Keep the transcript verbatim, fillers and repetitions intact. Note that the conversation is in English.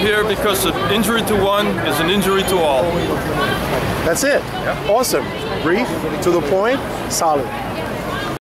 here because an injury to one is an injury to all. That's it. Yeah. Awesome. Brief, to the point, solid.